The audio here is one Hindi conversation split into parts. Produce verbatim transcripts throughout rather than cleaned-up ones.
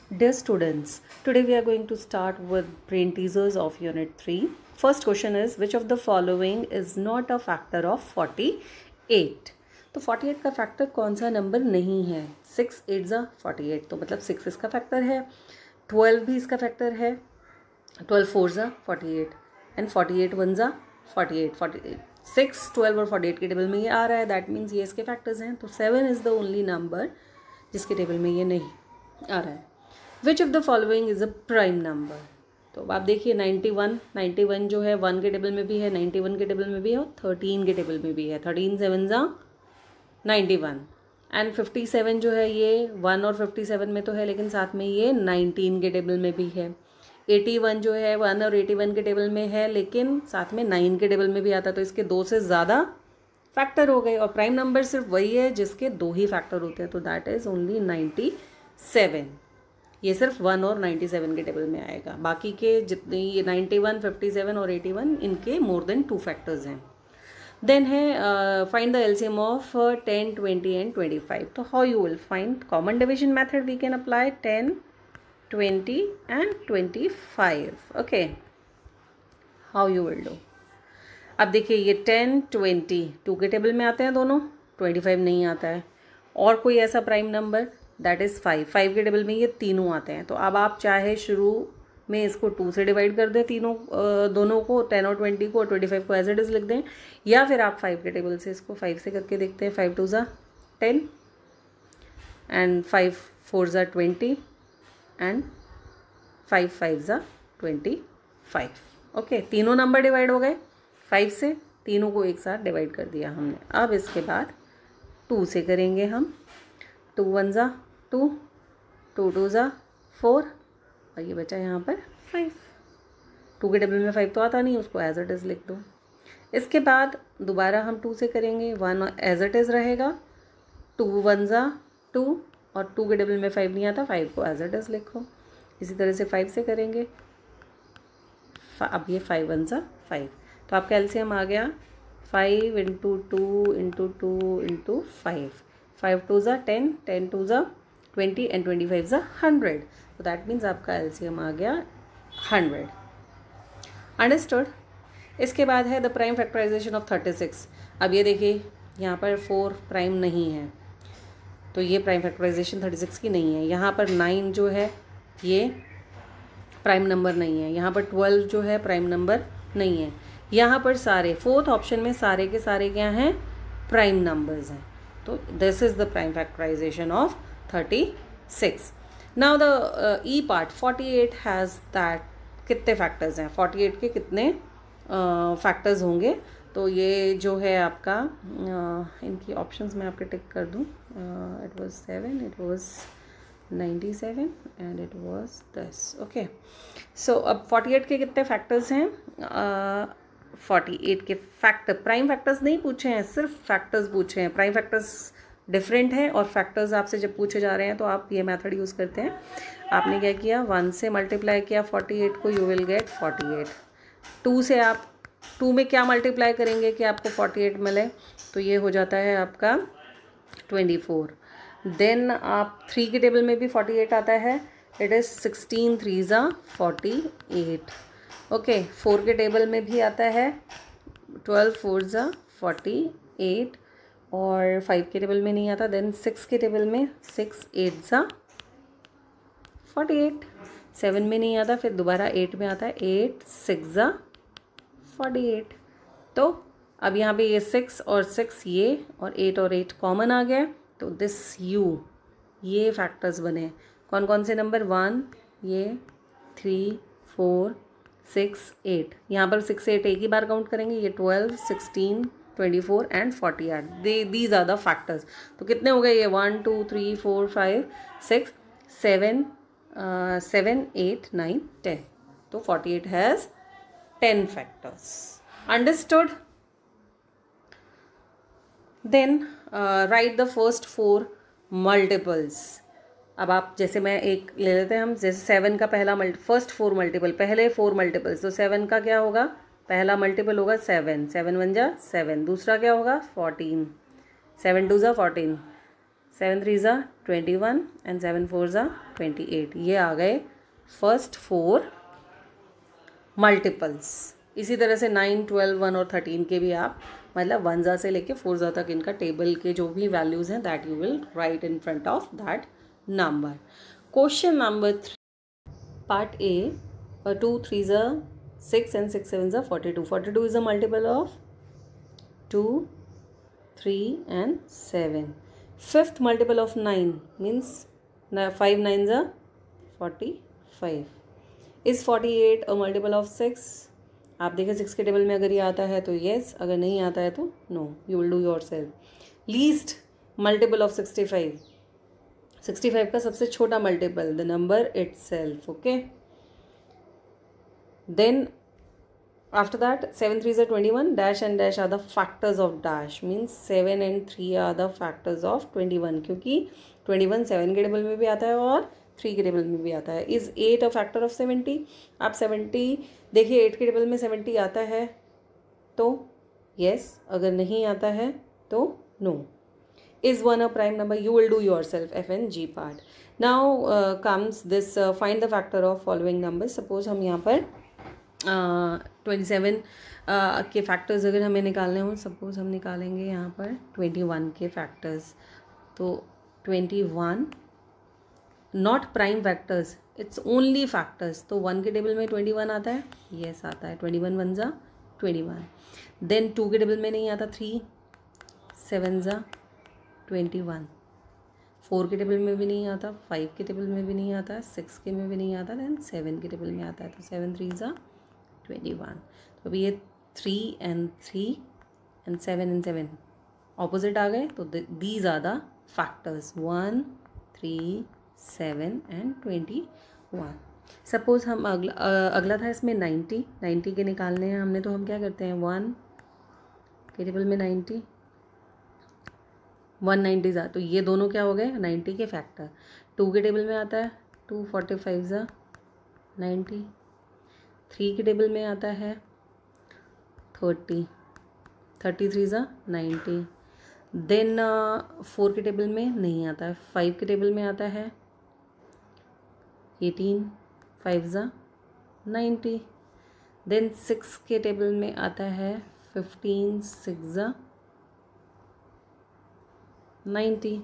Dear students, today we are going to start with brain teasers of Unit three. First question is, which of the following is not a factor of forty-eight? तो forty-eight का फैक्टर कौन सा नंबर नहीं है? सिक्स एट ज़ा forty-eight, तो मतलब सिक्स इसका फैक्टर है, ट्वेल्व भी इसका फैक्टर है, ट्वेल्व फोर ज़ा forty-eight एंड forty-eight वन ज़ा forty-eight, forty-eight सिक्स ट्वेल्व और forty-eight के टेबल में ये आ रहा है, दैट मीन्स ये इसके फैक्टर्स हैं. तो seven is the only number जिसके टेबल में ये नहीं आ रहा है. Which of the following is a prime number? तो आप देखिए नाइन्टी वन, नाइन्टी वन जो है वन के टेबल में भी है, नाइन्टी वन के टेबल में भी है और थर्टीन के टेबल में भी है. थर्टीन सेवन ज़ा ninety one and fifty seven जो है ये वन और फिफ्टी सेवन में तो है, लेकिन साथ में ये नाइनटीन के टेबल में भी है. एटी वन जो है वन और एटी वन के टेबल में है, लेकिन साथ में नाइन के टेबल में भी आता है. तो इसके दो से ज़्यादा फैक्टर हो गए और प्राइम नंबर सिर्फ वही है जिसके दो ही फैक्टर होते हैं. तो that is only ninety seven. ये सिर्फ वन और नाइन्टी सेवन के टेबल में आएगा. बाकी के जितने ये नाइन्टी वन, फिफ्टी सेवन और एटी वन इनके मोर देन टू फैक्टर्स हैं. देन है find the LCM of ten, twenty and twenty five. तो how you will find? Common division method we can apply. Ten, twenty and twenty five. Okay, how you will do? अब देखिए ये टेन, ट्वेंटी टू के टेबल में आते हैं दोनों, ट्वेंटी फाइव नहीं आता है. और कोई ऐसा prime number? That is five. Five के टेबल में ये तीनों आते हैं. तो अब आप चाहे शुरू में इसको टू से डिवाइड कर दें, तीनों दोनों को, टेन और ट्वेंटी को, और ट्वेंटी फाइव को एज इट इज़ लिख दें, या फिर आप फाइव के टेबल से इसको फाइव से करके देखते हैं. फाइव टू ज़ा टेन एंड फाइव फोर ज़ा ट्वेंटी एंड फाइव फाइव ज़ा ट्वेंटी फाइव. ओके, तीनों नंबर डिवाइड हो गए फाइव से, तीनों को एक साथ डिवाइड कर दिया हमने. अब इसके बाद टू से करेंगे हम. टू वन ज़ा टू, टू टू ज़ा फोर और ये बचा यहाँ पर फाइव. टू के टेबल में फाइव तो आता नहीं, उसको एज इट इज़ लिख दो. इसके बाद दोबारा हम टू से करेंगे, वन एज इट इज़ रहेगा. टू वन ज़ा टू और टू के टेबल में फाइव नहीं आता, फाइव को एज इट इज़ लिखो. इसी तरह से फाइव से करेंगे. अब ये फाइव वन ज़ा फाइव. तो आपका एलसीएम आ गया five into two into two into five. Five two ज़ा टेन, टेन टू ज़ा ट्वेंटी एंड ट्वेंटी फाइव ज़ा हंड्रेड. तो दैट मीन्स आपका एलसीएम आ गया हंड्रेड. अंडरस्टूड? इसके बाद है the prime factorisation of thirty six. अब ये देखिए यहाँ पर फोर प्राइम नहीं है, तो ये प्राइम फैक्टराइजेशन थर्टी सिक्स की नहीं है. यहाँ पर नाइन जो है ये प्राइम नंबर नहीं है. यहाँ पर ट्वेल्व जो है प्राइम नंबर नहीं है. यहाँ पर सारे फोर्थ ऑप्शन में सारे के सारे क्या हैं? प्राइम नंबर्स हैं. तो this is the prime factorisation of thirty six. Now the E part, forty eight has that. कितने फैक्टर्स हैं? फोर्टी एट के कितने फैक्टर्स uh, होंगे? तो ये जो है आपका uh, इनकी ऑप्शंस मैं आपके टिक कर दूँ. It was seven, it was ninety seven and it was this. Okay, so अब फोर्टी एट के कितने फैक्टर्स हैं? फोर्टी एट के फैक्टर, प्राइम फैक्टर्स नहीं पूछे हैं, सिर्फ फैक्टर्स पूछे हैं. प्राइम फैक्टर्स डिफरेंट हैं और फैक्टर्स आपसे जब पूछे जा रहे हैं तो आप ये मेथड यूज़ करते हैं. आपने क्या किया? वन से मल्टीप्लाई किया फोर्टी एट को, you will get forty eight. Two से आप टू में क्या मल्टीप्लाई करेंगे कि आपको फोर्टी एट मिले? तो ये हो जाता है आपका ट्वेंटी फोर. देन आप थ्री के टेबल में भी फोर्टी एट आता है. इट इज़ सिक्सटीन थ्री ज़ा फोर्टी एट. ओके, फोर के टेबल में भी आता है ट्वेल्व फोर ज़ा फोर्टी एट और फाइव के टेबल में नहीं आता. देन सिक्स के टेबल में सिक्स एट ज़ा फोर्टी एट. सेवन में नहीं आता, फिर दोबारा एट में आता है. एट सिक्स ज़ा फोर्टी एट. तो अब यहाँ पे ये सिक्स और सिक्स ये और एट और एट कॉमन आ गया. तो दिस यू, ये फैक्टर्स बने. कौन कौन से नंबर? वन, ये थ्री, फोर, सिक्स, एट. यहाँ पर सिक्स एट एक ही बार काउंट करेंगे. ये twelve, sixteen, twenty four and forty eight. They these are the factors. तो कितने हो गए ये? One two three four five six seven, seven eight nine ten. तो forty eight has ten factors. Understood? Then write the first four multiples. अब आप जैसे मैं एक ले लेते हैं हम, जैसे सेवन का पहला मल्टी फर्स्ट फोर मल्टीपल, पहले फोर मल्टीपल्स. तो सेवन का क्या होगा? पहला मल्टीपल होगा सेवन. सेवन वन जा सेवन. दूसरा क्या होगा? फोर्टीन. सेवन टू जा फोर्टीन. सेवन थ्री ज़ा twenty one and seven four ज़ा ट्वेंटी एट। ये आ गए फर्स्ट फोर मल्टीपल्स। इसी तरह से नाइन ट्वेल्व वन और थर्टीन के भी आप मतलब वन ज़ा से लेके फोर ज़ा तक इनका टेबल के जो भी वैल्यूज़ हैं that you will write in front of that number. Question number three part A, two three ज़ा सिक्स एंड सिक्स सेवन ज़ा forty two. Forty two is a multiple of two three and seven. Fifth multiple of nine means five nine ज़ा forty five. Is forty eight a multiple of six? आप देखें सिक्स के टेबल में अगर ये आता है तो येस, अगर नहीं आता है तो no, you will do yourself. Least multiple of sixty five, sixty five का सबसे छोटा multiple, the number itself. Okay, then after that seven threes are twenty-one, dash and dash are the factors of dash, means seven and three are the factors of twenty-one, क्योंकि twenty-one सेवन के टेबल में भी आता है और थ्री के टेबल में भी आता है। Is eight a factor of seventy? आप सेवेंटी देखिए, एट के टेबल में सेवेंटी आता है तो येस, अगर नहीं आता है तो no. Is one a prime number? You will do yourself F and G part. Now comes this find the factor of following number. Suppose हम यहाँ पर ट्वेंटी सेवन के फैक्टर्स अगर हमें निकालने हों, सपोज हम निकालेंगे यहाँ पर ट्वेंटी वन के फैक्टर्स, तो twenty one not prime factors, it's only factors. तो वन के टेबल में ट्वेंटी वन आता है, येस आता है, ट्वेंटी वन वन ज़ा ट्वेंटी वन। देन टू के टेबल में नहीं आता, थ्री सेवन ज़ा ट्वेंटी वन। फोर के टेबल में भी नहीं आता, फाइव के टेबल में भी नहीं आता, सिक्स के में भी नहीं आता, देन सेवन के टेबल में आता है, तो सेवन थ्री ज़ा ट्वेंटी वन। तो अभी ये three and three and seven and seven opposite आ गए, तो these are the factors one three seven and twenty one. Suppose हम अगला अगला था इसमें नाइन्टी, नाइन्टी के निकालने हैं हमने, तो हम क्या करते हैं, वन के टेबल में नाइन्टी, वन नाइन्टी ज़ा, तो ये दोनों क्या हो गए, नाइन्टी के फैक्टर। टू के टेबल में आता है टू फोर्टी फाइव ज़ा नाइन्टी, थ्री के टेबल में आता है थर्टी, थर्टी थ्री ज़ा नाइन्टी। देन फोर के टेबल में नहीं आता है, फाइव के टेबल में आता है एटीन, फाइव ज़ा नाइन्टी। देन सिक्स के टेबल में आता है फिफ्टीन, सिक्स ज़ा नाइन्टी।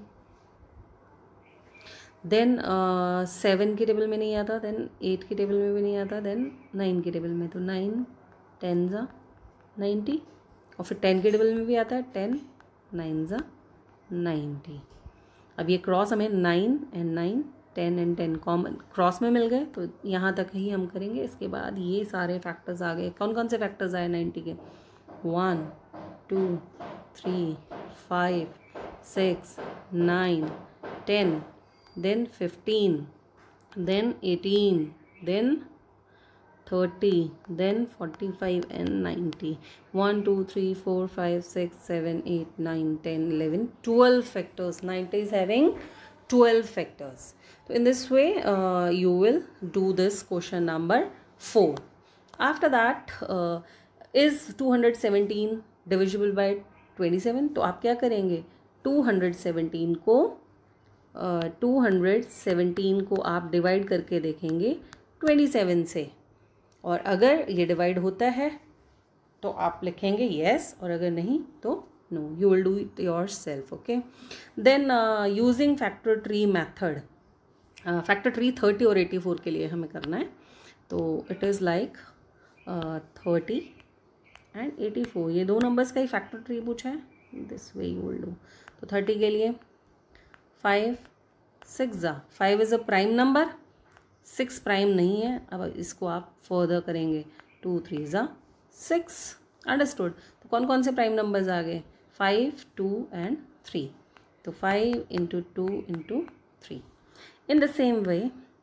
देन सेवन के टेबल में नहीं आता, देन एट के टेबल में भी नहीं आता, देन नाइन के टेबल में, तो नाइन टेन ज़ा नाइन्टी, और फिर टेन के टेबल में भी आता है, टेन नाइन ज़ा नाइन्टी। अब ये क्रॉस हमें nine and nine, ten and ten common cross में मिल गए, तो यहाँ तक ही हम करेंगे। इसके बाद ये सारे फैक्टर्स आ गए। कौन कौन से फैक्टर्स आए नाइन्टी के, one two three five six nine ten, then fifteen, then eighteen, then thirty, then forty-five and ninety. one, two, three, four, five, six, seven, eight, nine, ten, eleven, twelve factors. ninety is having twelve factors. So in this way uh, you will do this question number four. After that uh, is two hundred seventeen divisible by twenty-seven? तो आप क्या करेंगे, two hundred seventeen को टू हंड्रेड सेवेंटीन को आप डिवाइड करके देखेंगे ट्वेंटी सेवन से, और अगर ये डिवाइड होता है तो आप लिखेंगे येस, और अगर नहीं तो no, you will do it yourself. Okay, then using factor tree method, factor tree thirty और एटी फोर के लिए हमें करना है, तो it is like thirty and eighty four, ये दो नंबर्स का ही फैक्टर ट्री पूछा है, this way you will do. तो थर्टी के लिए फाइव सिक्स ज़ा, five is a prime number, six prime नहीं है। अब इसको आप फर्दर करेंगे, टू थ्री ज़ा सिक्स, अंडरस्टूड। तो कौन कौन से प्राइम नंबर्स आ गए, फाइव टू एंड थ्री, तो five into two into three. In the same way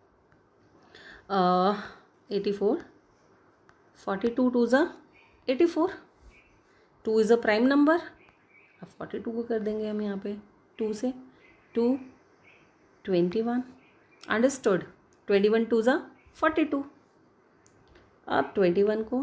eighty four, forty two two ज़ा eighty four, two is a prime number, अब फोर्टी टू को कर देंगे हम यहाँ पे टू से, two twenty one, understood. Twenty one two ज़ा फोर्टी टू, अब ट्वेंटी वन को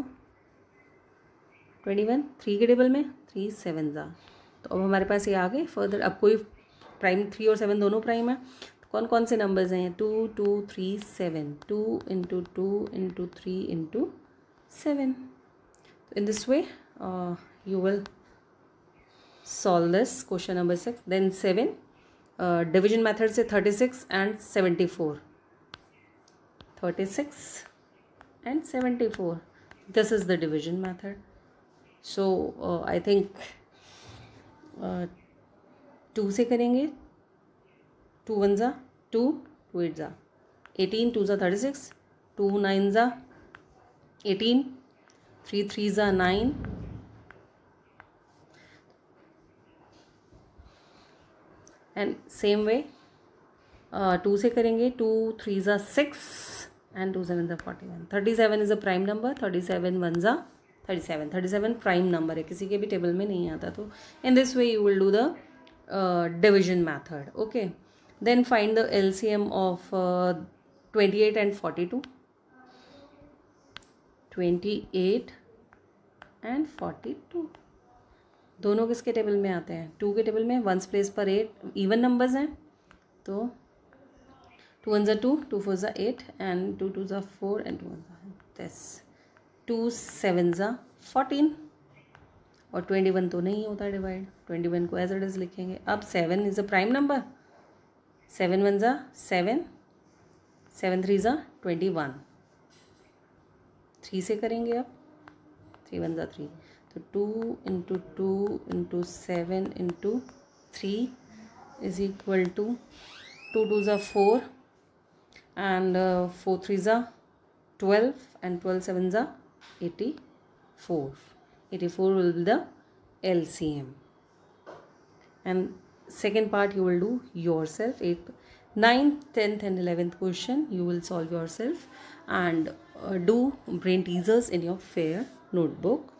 ट्वेंटी वन थ्री के टेबल में, थ्री सेवन ज़ा, तो अब हमारे पास ये आ गए। फर्दर अब कोई प्राइम थ्री और सेवन दोनों प्राइम है, तो कौन कौन से नंबर्स हैं? Two two three seven, two into two into three into seven. In this way uh, you will solve this question number six. Then seven, uh, division method से thirty-six and seventy-four, thirty-six and seventy-four, this is the division method. So uh, I think uh, two से करेंगे, two one जा two, two eight जा eighteen, two जा thirty-six, two nine जा eighteen, three threes are nine, and same way uh, two से करेंगे, two threes are six and two sevens are forty-one. thirty-seven is a prime number, thirty-seven ones are thirty-seven, thirty-seven prime number है, किसी के भी टेबल में नहीं आता. तो in this way you will do the uh, division method. Okay, then find the L C M of uh, twenty-eight and forty-two. twenty-eight and forty-two दोनों किसके टेबल में आते हैं? टू के टेबल में. वंस प्लेस पर एट इवन नंबर्स हैं, तो टू वन ज़ा टू, टू फोर ज़ा एट एंड टू टू ज़ा फोर एंड टू वन ज़ा दस, टू सेवन ज़ा फोर्टीन, और ट्वेंटी वन तो नहीं होता डिवाइड, ट्वेंटी वन को एज इट इज़ लिखेंगे. अब seven is a prime number, seven one ज़ा सेवन, सेवन थ्री ज़ा ट्वेंटी वन. थ्री से करेंगे, अब थ्री वन ज़ा थ्री, तो two into two into seven into three is equal to two two ज़ा फोर एंड फोर थ्री ज़ा ट्वेल्व एंड ट्वेल्व सेवन ज़ा eighty four. Eighty four will be the L C M. And second part you will do yourself. eighth, ninth, tenth and eleventh question you will solve yourself and uh, do brain teasers in your fair notebook.